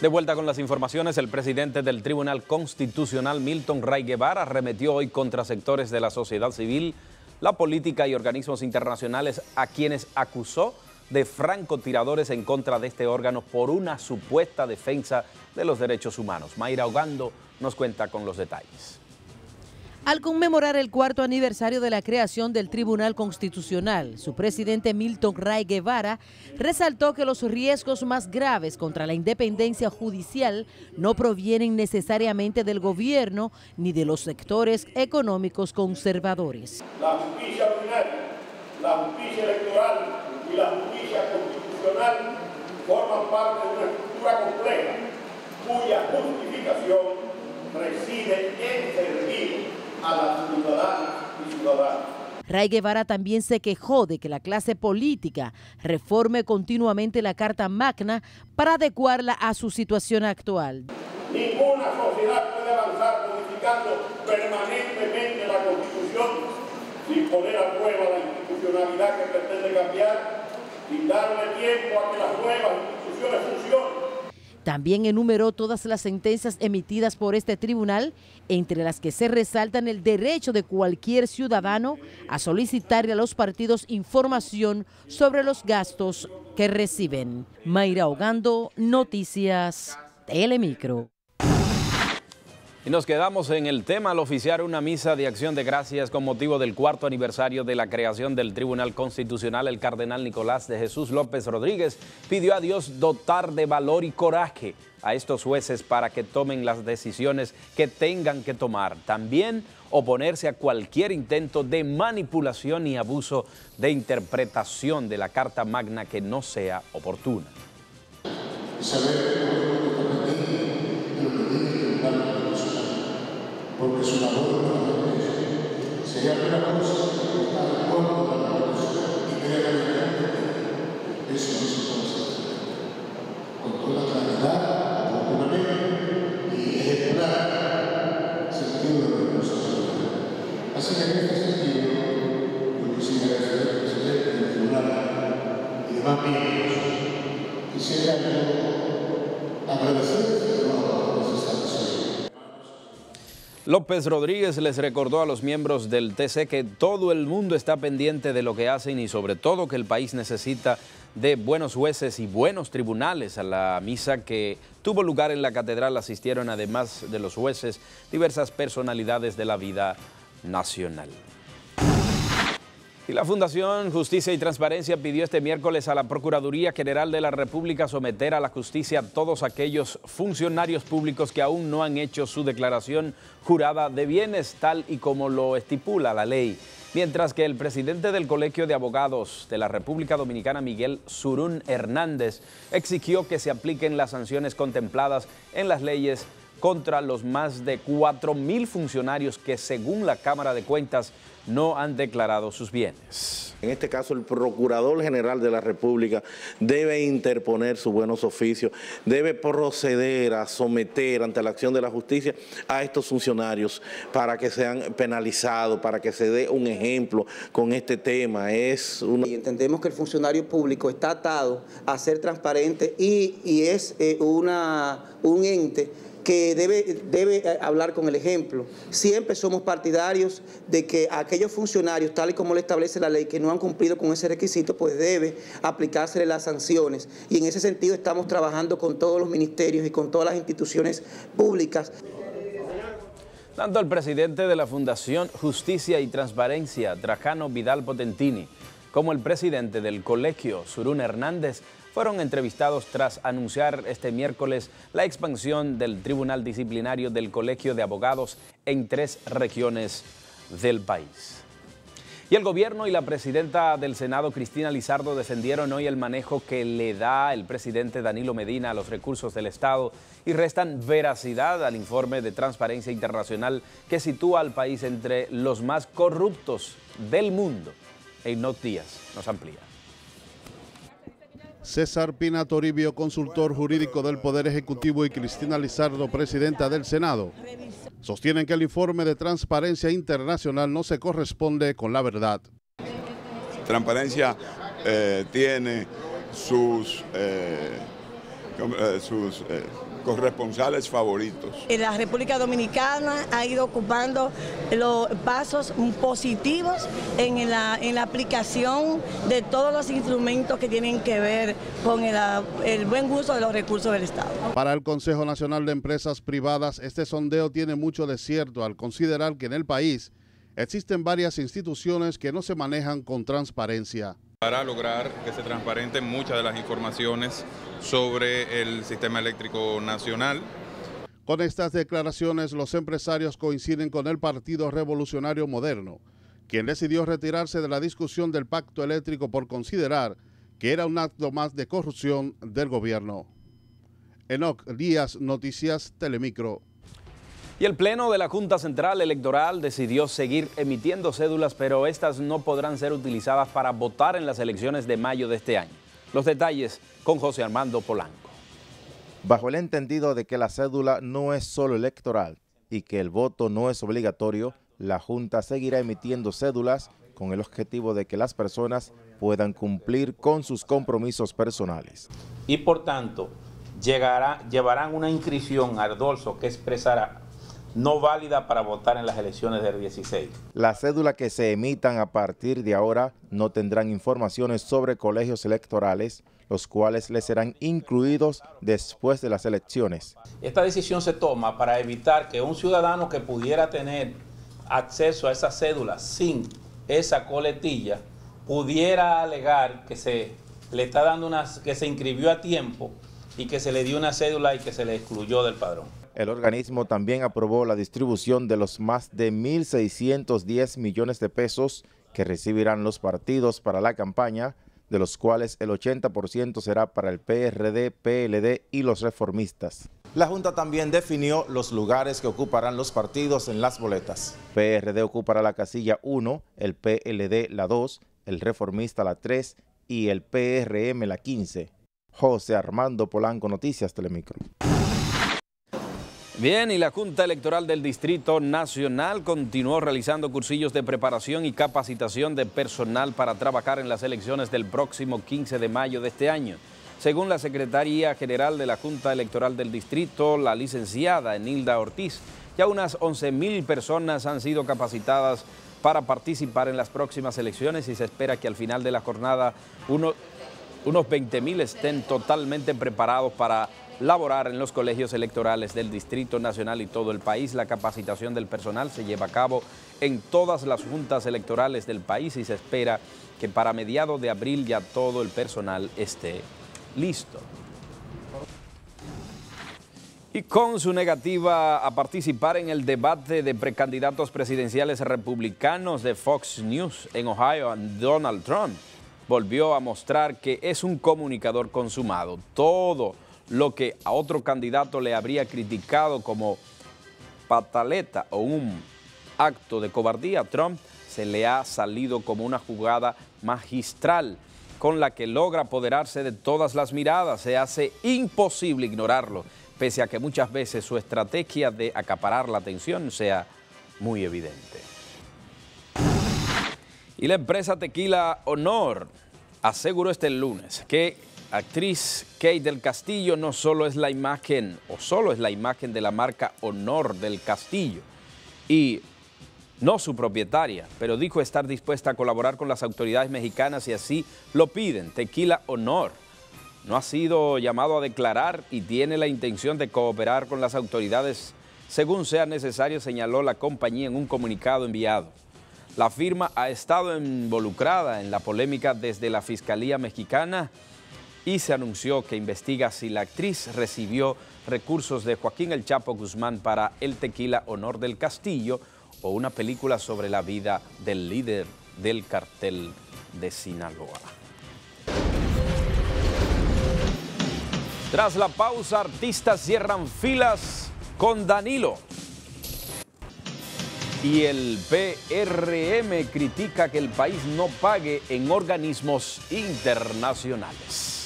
De vuelta con las informaciones, el presidente del Tribunal Constitucional, Milton Ray Guevara, arremetió hoy contra sectores de la sociedad civil, la política y organismos internacionales a quienes acusó de francotiradores en contra de este órgano por una supuesta defensa de los derechos humanos. Mayra Ogando nos cuenta con los detalles. Al conmemorar el 4º aniversario de la creación del Tribunal Constitucional, su presidente Milton Ray Guevara resaltó que los riesgos más graves contra la independencia judicial no provienen necesariamente del gobierno ni de los sectores económicos conservadores. La justicia ordinaria, la justicia electoral y la justicia constitucional forman parte de una estructura compleja cuya justificación reside en servir a las ciudadanas y ciudadanos. Ray Guevara también se quejó de que la clase política reforme continuamente la Carta Magna para adecuarla a su situación actual. Ninguna sociedad puede avanzar modificando permanentemente la Constitución sin poner a prueba la institucionalidad que pretende cambiar, sin darle tiempo a que las nuevas instituciones funcionen. También enumeró todas las sentencias emitidas por este tribunal, entre las que se resaltan el derecho de cualquier ciudadano a solicitarle a los partidos información sobre los gastos que reciben. Mayra Ogando, Noticias Telemicro. Y nos quedamos en el tema al oficiar una misa de acción de gracias con motivo del 4º aniversario de la creación del Tribunal Constitucional. El cardenal Nicolás de Jesús López Rodríguez pidió a Dios dotar de valor y coraje a estos jueces para que tomen las decisiones que tengan que tomar. También oponerse a cualquier intento de manipulación y abuso de interpretación de la Carta Magna que no sea oportuna. Porque su labor no sería una cosa que está de acuerdo con la Constitución y inmediatamente eso no se puede hacer con toda claridad, oportunamente y ejemplar sentido de responsabilidad. Así que en este sentido, yo quisiera agradecer al presidente del tribunal y demás miembros, quisiera agradecerles de nuevo por esta situación. López Rodríguez les recordó a los miembros del TC que todo el mundo está pendiente de lo que hacen y sobre todo que el país necesita de buenos jueces y buenos tribunales. A la misa que tuvo lugar en la catedral asistieron, además de los jueces, diversas personalidades de la vida nacional. Y la Fundación Justicia y Transparencia pidió este miércoles a la Procuraduría General de la República someter a la justicia a todos aquellos funcionarios públicos que aún no han hecho su declaración jurada de bienes, tal y como lo estipula la ley. Mientras que el presidente del Colegio de Abogados de la República Dominicana, Miguel Surún Hernández, exigió que se apliquen las sanciones contempladas en las leyes contra los más de 4.000 funcionarios que, según la Cámara de Cuentas, no han declarado sus bienes. En este caso, el Procurador General de la República debe interponer sus buenos oficios, debe proceder a someter ante la acción de la justicia a estos funcionarios para que sean penalizados, para que se dé un ejemplo con este tema. Y entendemos que el funcionario público está atado a ser transparente y es un ente que debe hablar con el ejemplo. Siempre somos partidarios de que aquellos funcionarios, tal y como lo establece la ley, que no han cumplido con ese requisito, pues debe aplicársele las sanciones. Y en ese sentido estamos trabajando con todos los ministerios y con todas las instituciones públicas. Tanto el presidente de la Fundación Justicia y Transparencia, Trajano Vidal Potentini, como el presidente del Colegio, Surún Hernández, fueron entrevistados tras anunciar este miércoles la expansión del Tribunal Disciplinario del Colegio de Abogados en 3 regiones del país. Y el gobierno y la presidenta del Senado, Cristina Lizardo, defendieron hoy el manejo que le da el presidente Danilo Medina a los recursos del Estado y restan veracidad al informe de Transparencia Internacional que sitúa al país entre los más corruptos del mundo. Einot Díaz nos amplía. César Pina Toribio, consultor jurídico del Poder Ejecutivo, y Cristina Lizardo, presidenta del Senado, sostienen que el informe de Transparencia Internacional no se corresponde con la verdad. Transparencia tiene sus sus corresponsales favoritos. La República Dominicana ha ido ocupando los pasos positivos en la aplicación de todos los instrumentos que tienen que ver con el buen uso de los recursos del Estado. Para el Consejo Nacional de Empresas Privadas, este sondeo tiene mucho de cierto al considerar que en el país existen varias instituciones que no se manejan con transparencia. Para lograr que se transparenten muchas de las informaciones sobre el sistema eléctrico nacional. Con estas declaraciones, los empresarios coinciden con el Partido Revolucionario Moderno, quien decidió retirarse de la discusión del pacto eléctrico por considerar que era un acto más de corrupción del gobierno. Enoc Díaz, Noticias Telemicro. Y el Pleno de la Junta Central Electoral decidió seguir emitiendo cédulas, pero estas no podrán ser utilizadas para votar en las elecciones de mayo de este año. Los detalles con José Armando Polanco. Bajo el entendido de que la cédula no es solo electoral y que el voto no es obligatorio, la Junta seguirá emitiendo cédulas con el objetivo de que las personas puedan cumplir con sus compromisos personales. Y por tanto, llevarán una inscripción al dorso que expresará no válida para votar en las elecciones del 16. Las cédulas que se emitan a partir de ahora no tendrán informaciones sobre colegios electorales, los cuales les serán incluidos después de las elecciones. Esta decisión se toma para evitar que un ciudadano que pudiera tener acceso a esa cédula sin esa coletilla pudiera alegar que se le está dando que se inscribió a tiempo y que se le dio una cédula y que se le excluyó del padrón. El organismo también aprobó la distribución de los más de 1.610 millones de pesos que recibirán los partidos para la campaña, de los cuales el 80% será para el PRD, PLD y los reformistas. La Junta también definió los lugares que ocuparán los partidos en las boletas. PRD ocupará la casilla 1, el PLD la 2, el reformista la 3 y el PRM la 15. José Armando Polanco, Noticias Telemicro. Bien, y la Junta Electoral del Distrito Nacional continuó realizando cursillos de preparación y capacitación de personal para trabajar en las elecciones del próximo 15 de mayo de este año. Según la Secretaría General de la Junta Electoral del Distrito, la licenciada Enilda Ortiz, ya unas 11.000 personas han sido capacitadas para participar en las próximas elecciones y se espera que al final de la jornada unos 20.000 estén totalmente preparados para laborar en los colegios electorales del Distrito Nacional y todo el país. La capacitación del personal se lleva a cabo en todas las juntas electorales del país y se espera que para mediados de abril ya todo el personal esté listo. Y con su negativa a participar en el debate de precandidatos presidenciales republicanos de Fox News en Ohio, Donald Trump volvió a mostrar que es un comunicador consumado. Todo lo que a otro candidato le habría criticado como pataleta o un acto de cobardía, Trump se le ha salido como una jugada magistral con la que logra apoderarse de todas las miradas. Se hace imposible ignorarlo, pese a que muchas veces su estrategia de acaparar la atención sea muy evidente. Y la empresa Tequila Honor aseguró este lunes que actriz Kate del Castillo no solo es la imagen, de la marca Honor del Castillo y no su propietaria, pero dijo estar dispuesta a colaborar con las autoridades mexicanas si así lo piden. Tequila Honor no ha sido llamado a declarar y tiene la intención de cooperar con las autoridades según sea necesario, señaló la compañía en un comunicado enviado. La firma ha estado involucrada en la polémica desde la Fiscalía Mexicana y se anunció que investiga si la actriz recibió recursos de Joaquín El Chapo Guzmán para el Tequila Honor del Castillo o una película sobre la vida del líder del cartel de Sinaloa. Tras la pausa, artistas cierran filas con Danilo. Y el PRM critica que el país no pague en organismos internacionales.